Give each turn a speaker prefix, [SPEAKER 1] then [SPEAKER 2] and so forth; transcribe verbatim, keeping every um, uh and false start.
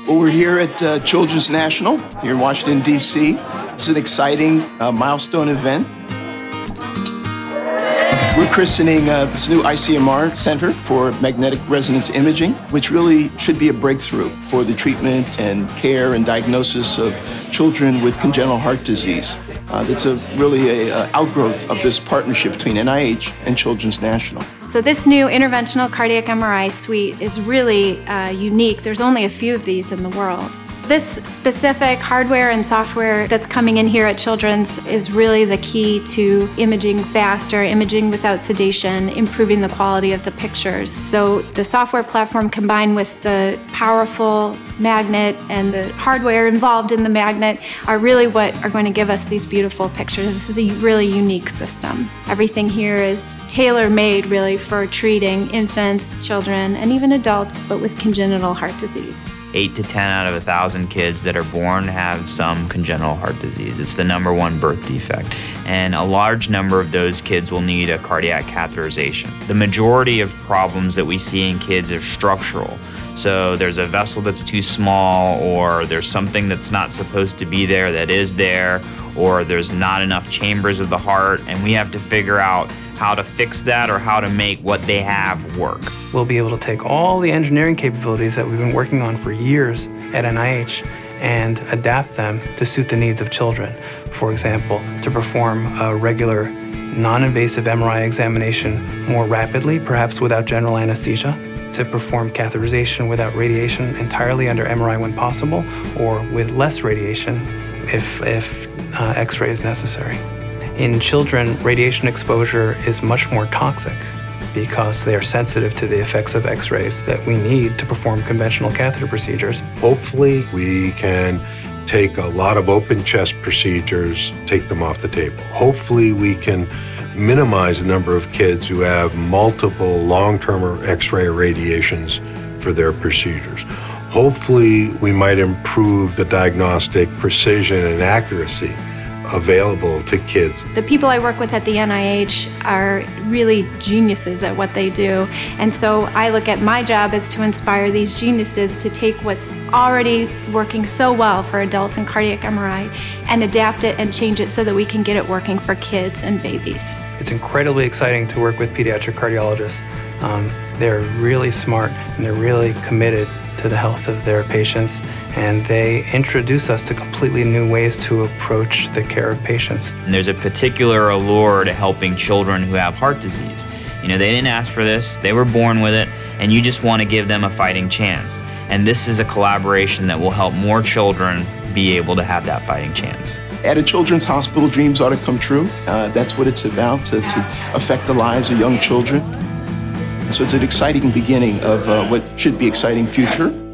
[SPEAKER 1] Well, we're here at uh, Children's National here in Washington, D C It's an exciting uh, milestone event. We're christening uh, this new I C M R Center for Magnetic Resonance Imaging, which really should be a breakthrough for the treatment and care and diagnosis of children with congenital heart disease. Uh, it's a really a, a outgrowth of this partnership between N I H and Children's National.
[SPEAKER 2] So this new interventional cardiac M R I suite is really uh, unique. There's only a few of these in the world. This specific hardware and software that's coming in here at Children's is really the key to imaging faster, imaging without sedation, improving the quality of the pictures. So the software platform combined with the powerful magnet and the hardware involved in the magnet are really what are going to give us these beautiful pictures. This is a really unique system. Everything here is tailor-made really for treating infants, children, and even adults, but with congenital heart disease.
[SPEAKER 3] Eight to ten out of a thousand kids that are born have some congenital heart disease. It's the number one birth defect. And a large number of those kids will need a cardiac catheterization. The majority of problems that we see in kids are structural. So there's a vessel that's too small, or there's something that's not supposed to be there that is there, or there's not enough chambers of the heart, and we have to figure out how to fix that or how to make what they have work.
[SPEAKER 4] We'll be able to take all the engineering capabilities that we've been working on for years at N I H and adapt them to suit the needs of children. For example, to perform a regular non-invasive M R I examination more rapidly, perhaps without general anesthesia, to perform catheterization without radiation entirely under M R I when possible, or with less radiation if, if uh, X-ray is necessary. In children, radiation exposure is much more toxic because they are sensitive to the effects of X-rays that we need to perform conventional catheter procedures.
[SPEAKER 5] Hopefully, we can take a lot of open chest procedures, take them off the table. Hopefully, we can minimize the number of kids who have multiple long-term X-ray irradiations for their procedures. Hopefully, we might improve the diagnostic precision and accuracy available to kids.
[SPEAKER 2] The people I work with at the N I H are really geniuses at what they do, and so I look at my job as to inspire these geniuses to take what's already working so well for adults in cardiac M R I and adapt it and change it so that we can get it working for kids and babies.
[SPEAKER 4] It's incredibly exciting to work with pediatric cardiologists. Um, they're really smart and they're really committed to the health of their patients, and they introduce us to completely new ways to approach the care of patients.
[SPEAKER 3] And there's a particular allure to helping children who have heart disease. You know, they didn't ask for this, they were born with it, and you just want to give them a fighting chance. And this is a collaboration that will help more children be able to have that fighting chance.
[SPEAKER 1] At a children's hospital, dreams ought to come true. Uh, that's what it's about, to, to affect the lives of young children. So it's an exciting beginning of uh, what should be an exciting future.